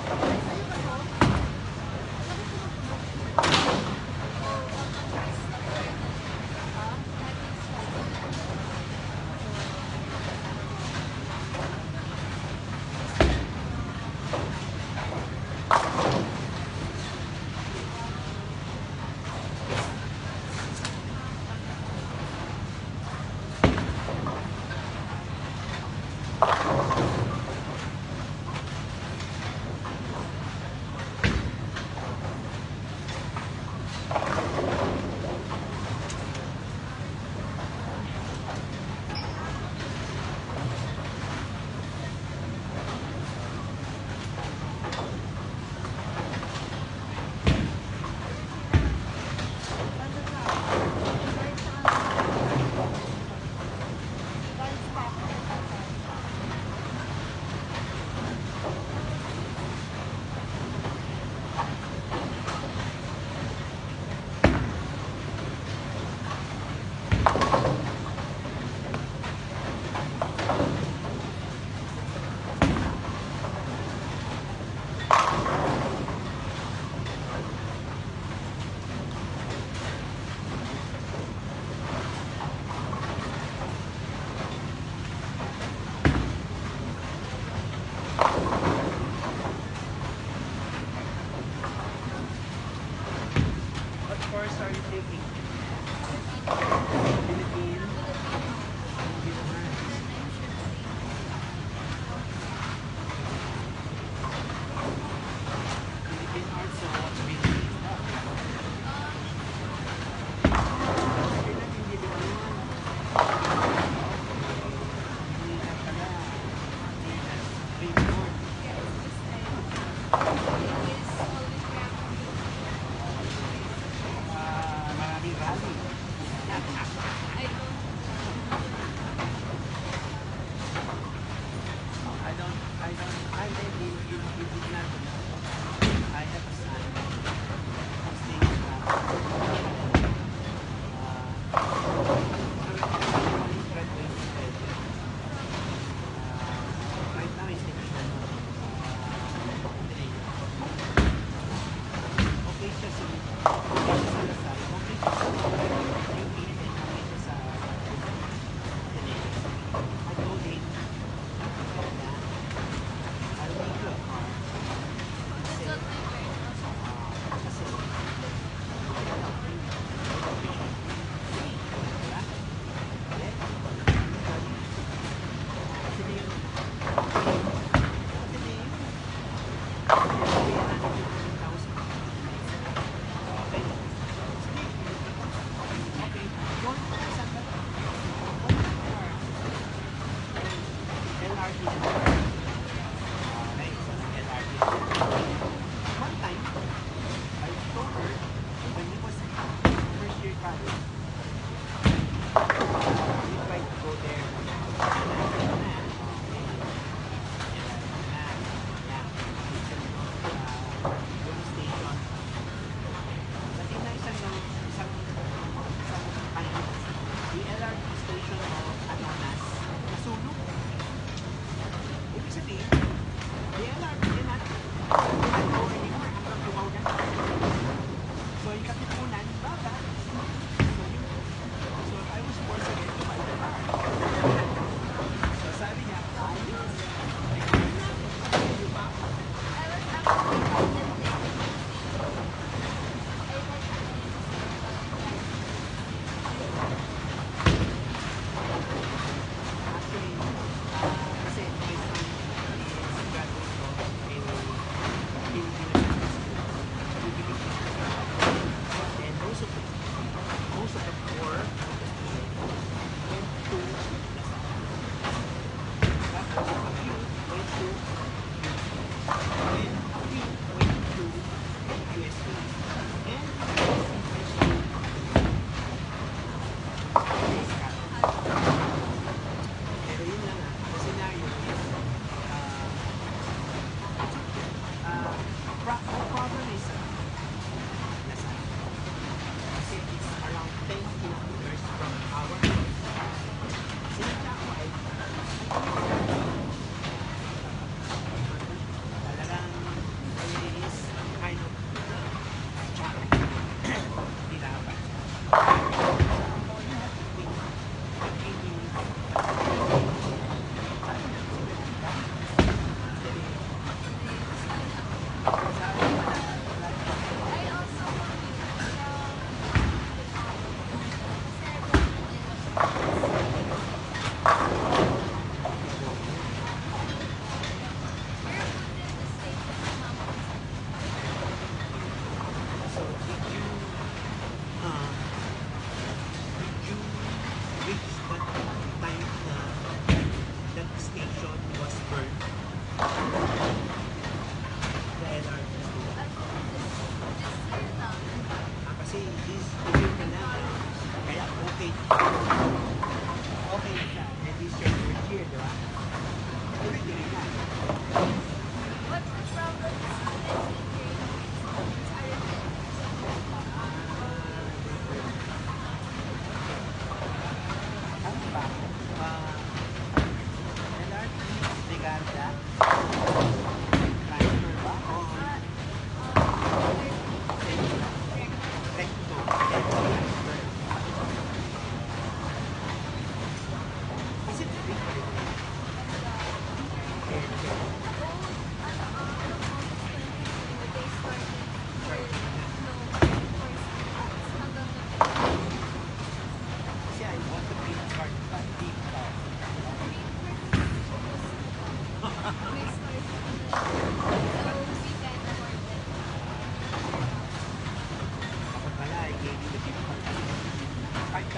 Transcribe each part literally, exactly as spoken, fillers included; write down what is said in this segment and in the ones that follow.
course are you taking? Philippine? Philippine arts, so what's Philippine?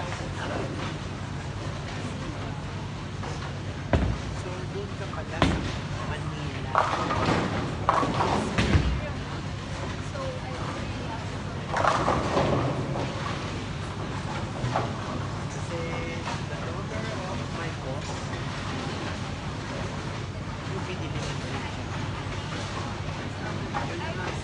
So, doon ka pala sa Manila. Kasi the daughter of my boss, yung binili ng siya. Yun lang.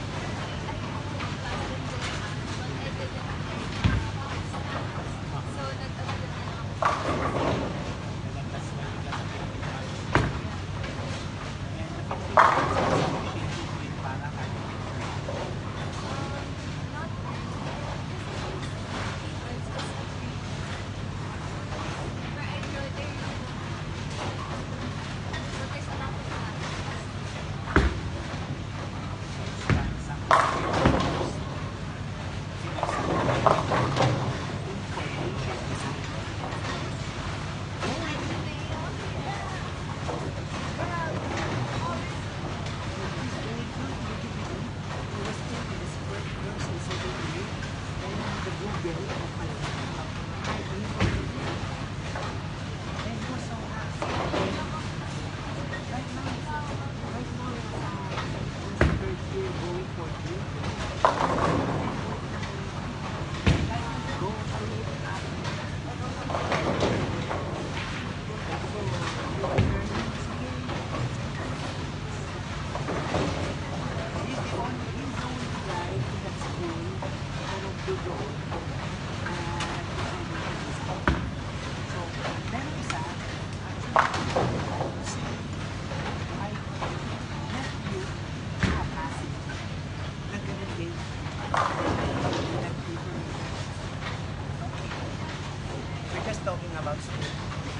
Just talking about school.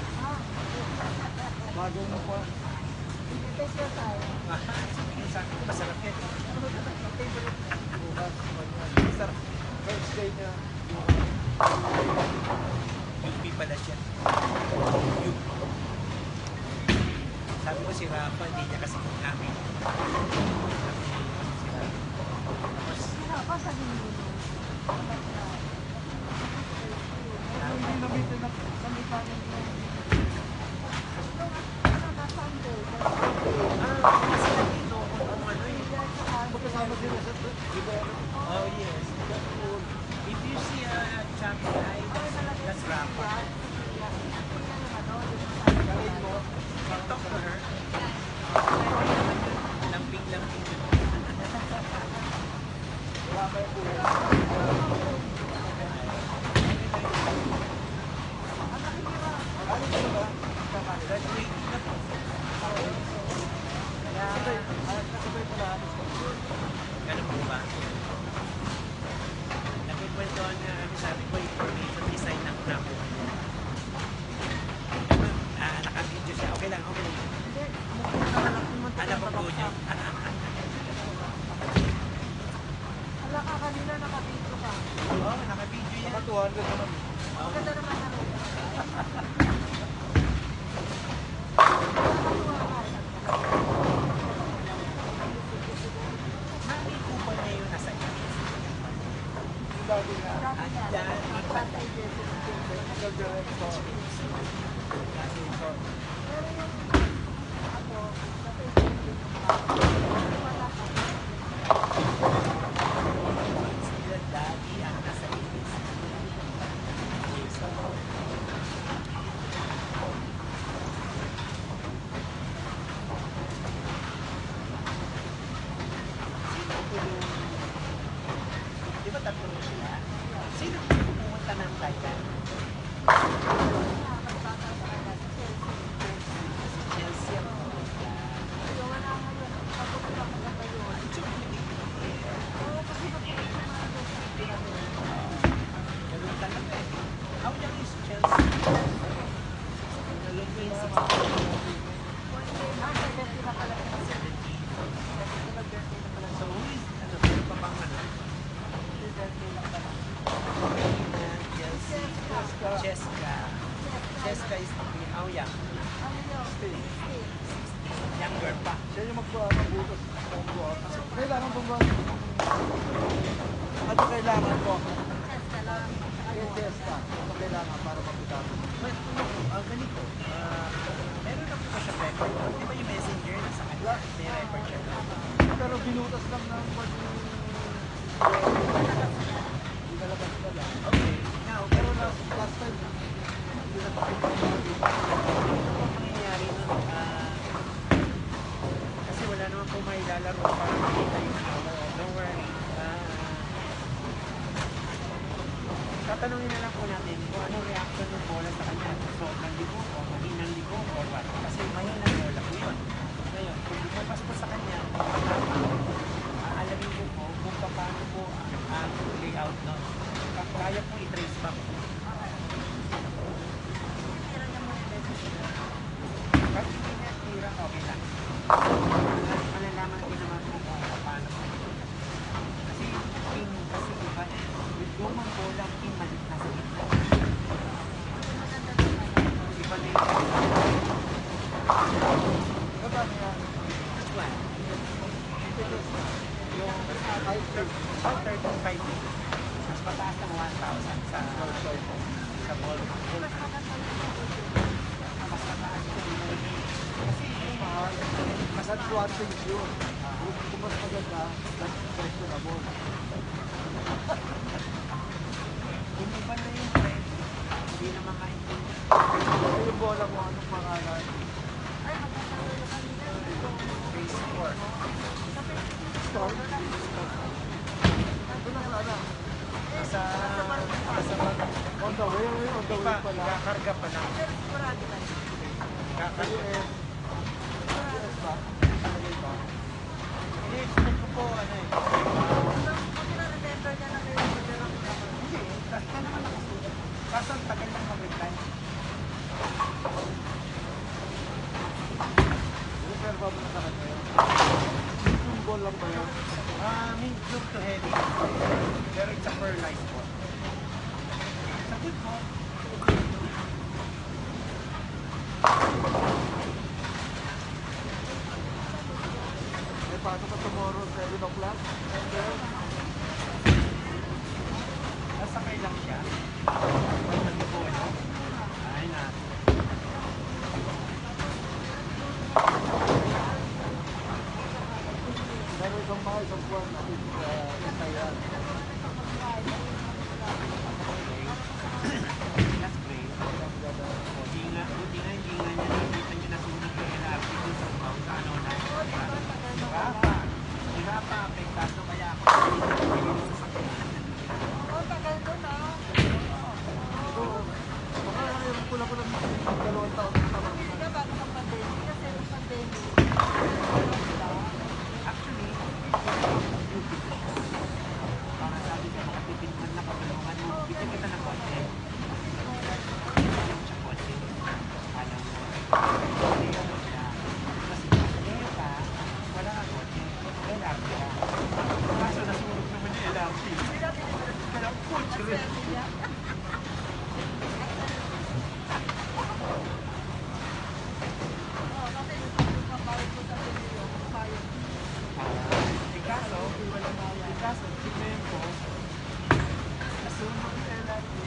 Bago mo po. Test your time. Sige, sa akin, masarap yan. Favorite. Bukas, masarap. First day niya. U P pala siya. U P. Sabi ko si Rafa, hindi niya kasi namin. Si Rafa. Tapos, Si Rafa sa hindi mo. Hindi nabitin na kami pa rin yung... Ano na Sunday? Ah, kasi nandito kung ano ano eh. Magkasama sila sa... Oh yes. If you see a champion eye, that's Rafa. Talk to her. Lamping-lamping. Wala pa yung ulo. Graduate na po. Ganun po ba? Nagkikwentuhan nga kami, sabi ko, information design ng napo. Ah, naka-video siya. Okay lang, okay lang. Alam ko niyo. Hala ka kanina naka-video ka. Oo, naka-video yan. Naka two hundred naman. Ang ganda naman na rin. Mami ko ba na yun nasa iyo? Andyan, ipatay. Sila daddy ang nasa iyo. Di ba tatlo sila? Sino pumunta ng Thailand? Chelsea ang pumunta. Ganun talaga eh. How young is Chelsea? Nalong ko yung seventeen. So who is, ano, meron pa bang ano? Chelsea. Cheska. Cheska is how young? Younger pa. Siya yung magbubutos ng buwan. Kasi kailangan bubutos. Ano kailangan ko? Yung testa, ito kailangan para mapita. But, uh, ganito, uh, meron na po ba siya record? Di ba yung messenger na sa kanya? May record siya doon. Pero binutas lang ng pag hindi nalabas na lang. Okay. Now, Pero last, last time, hindi na pakita natin. ang mangyayari nun, ah, kasi wala naman po may lalaro para makita yung ano. Don't worry. Ah, tatanungin na lang po natin kung anong reaction ng bola sa kanya. Sobrang ligo o mahinang ligo or what. Kasi mahinang bola po yun. Ngayon, kung lumabas po sa kanya, aalamin ko po kung paano po ang layout nun. Kaya po i-trace back. Kahit hindi niya tira, okay lang. Malalaman din naman po kung paano po. Kasi pin, kasi iba eh. With lumang bola, pin malit na sa gitna. Iba na yung Ito ba niya? this one. Yung High school. about thirty-five mas mataas ng one thousand sa sa ball. Mas mataas yung kasi yung Mahal. mas That's one thing yun. Kung mas maganda, that's questionable. kung iba na yung trend, hindi naman maintindihan. Ito yung bola mo, anong pangalan? Phase four. Storm? Ito na sana. Sa sa On the way, on the way iba, pala. kakarga pa lang. Kakarga. U S. U S ba? Ano ba? Ini-expect ko po, ano eh. Hindi, basta naman nakasulat. Kaso ang tagal lang mag-reply. Reserva mo na sa kanya yun. Yung ball lang ba yun? Ah, medium to heavy. Pero it's a pearlized po. Sagot po. Eh, paano ka tomorrow, seven o'clock? And then, Nasakay lang siya. Ano po, ano? Ay na. meron isang mahal sa buwan na isayan. That's great. Hindi nga, hindi nga, hindi nga niya nakita niya na sumunod yung L R T dun sa bawang sa ano na. Hirapa. Hirapa. Apektado kaya ako. Pinili sa sakyan. So, baka yung pula-pula ng dalawang taon na tama. Actually, para sabi ko, makatipid man na pagulungan mo, bigyan kita ng konti. Bigyan siya konti. Alam mo, hindi mo siya. Kasi ngayon ka, wala ka konti. L R T ka. Kaso nasunog naman yung L R T. Kaya putz rin. Eh kaso, eh kaso, tignan ko, nasunog yung L R T.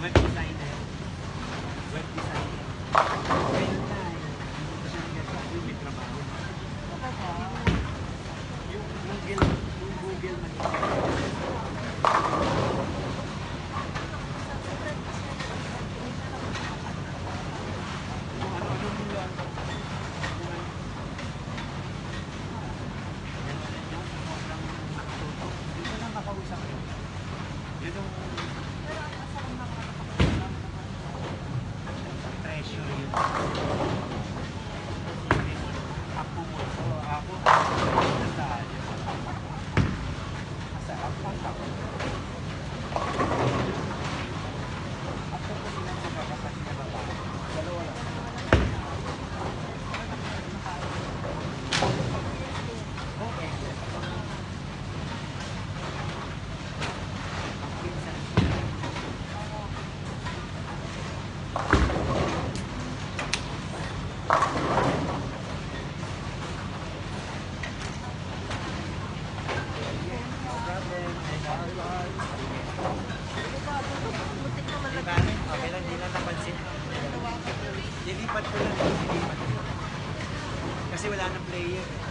Web designer. Web designer. Ngayon na eh. Hindi ko siya nagagawa. May trabaho. Yung Google, yung Google man. Kung ano-ano mo lang. Kung ano. Ganun yun yung sobrang nakatuto. Hindi ko lang makausap yun. Yun yung pressure yun. Ako mo. So, ako. Nasaan yun. Masarap lang ako. Ako po silang magkakapatid na babae. Dalawa lang. Okay. Ang pinsan sila. No problem. Bye bye. Di ba? Okay lang, di lang napansin. Dilipat ko lang. Dilipat ko. Kasi wala nang player eh.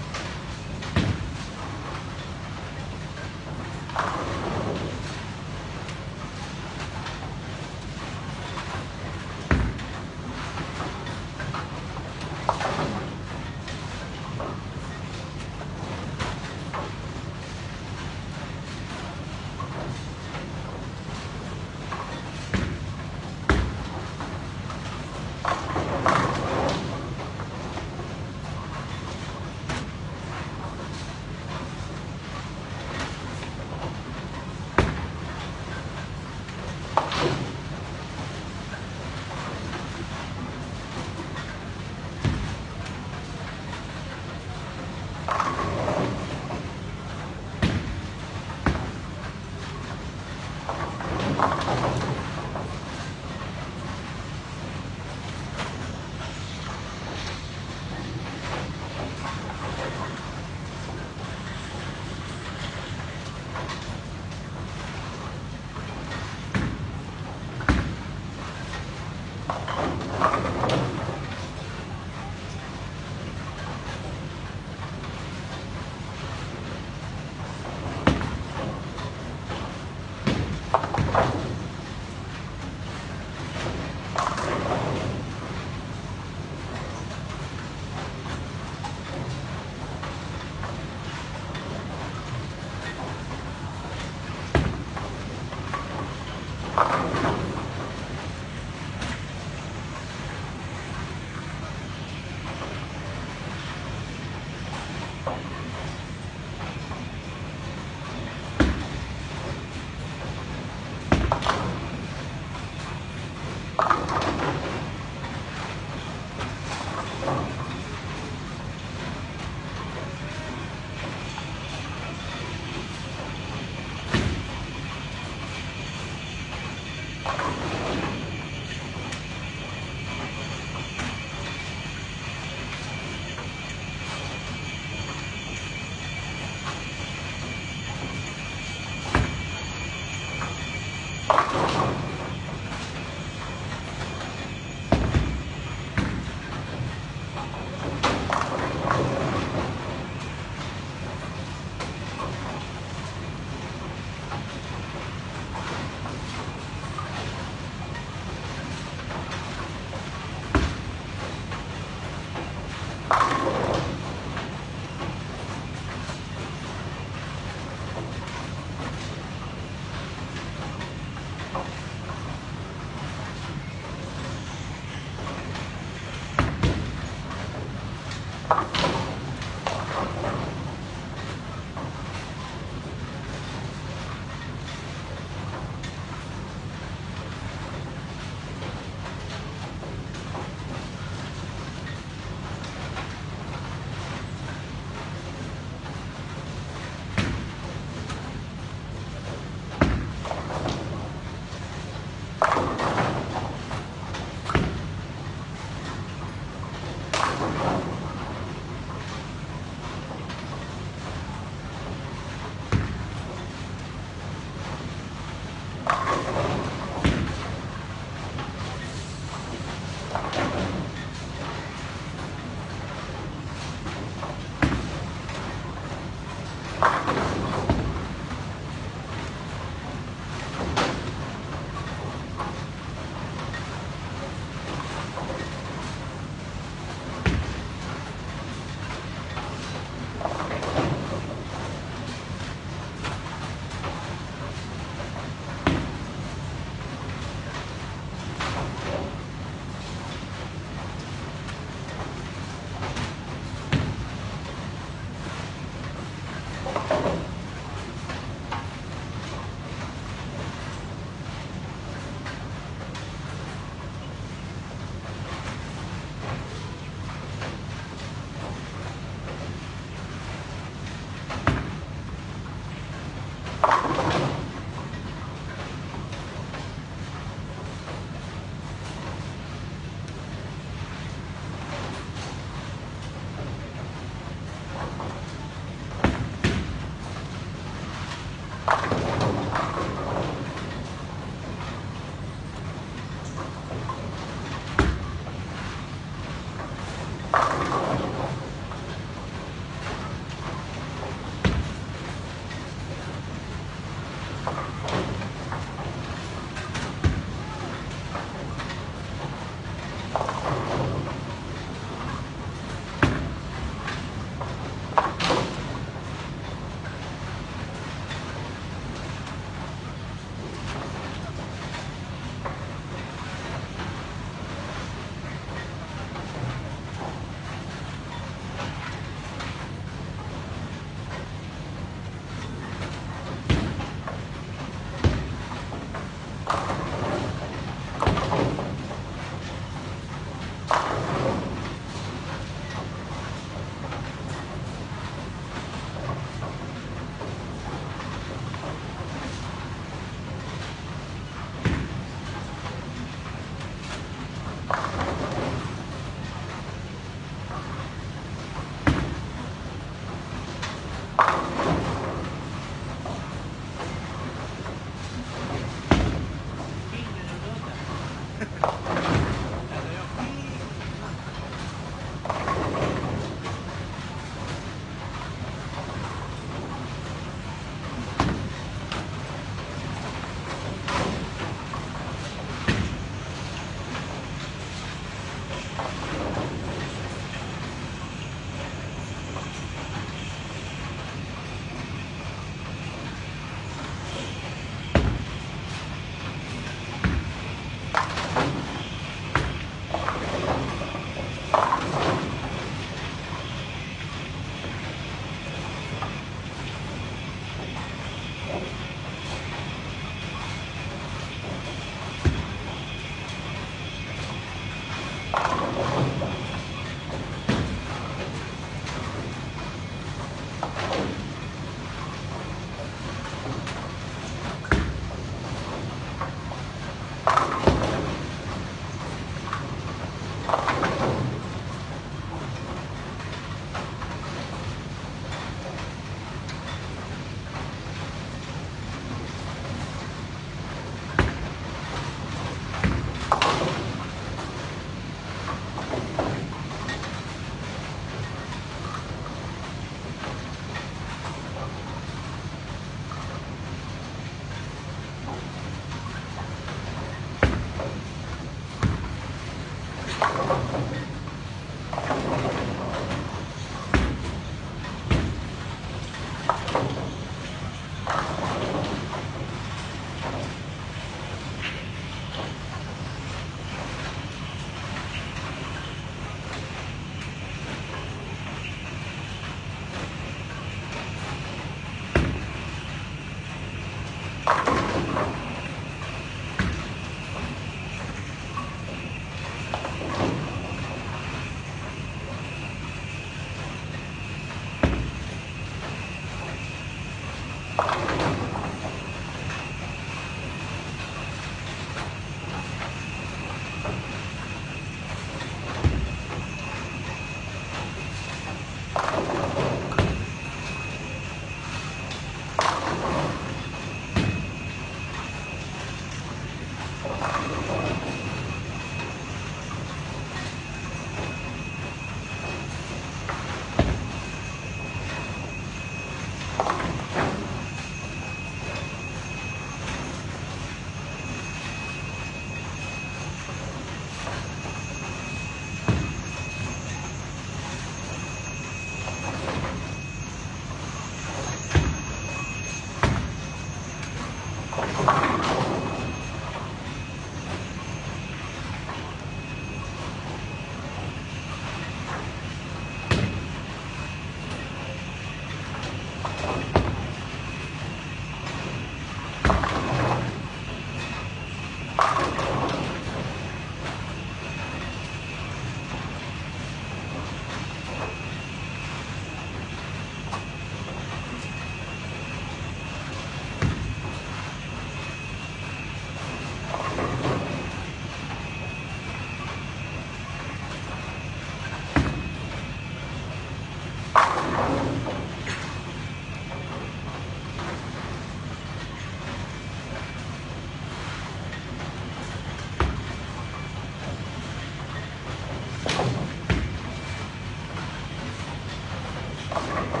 Thank you.